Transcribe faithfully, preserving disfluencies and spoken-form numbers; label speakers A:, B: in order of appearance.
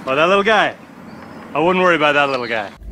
A: Oh, that little guy? I wouldn't worry about that little guy.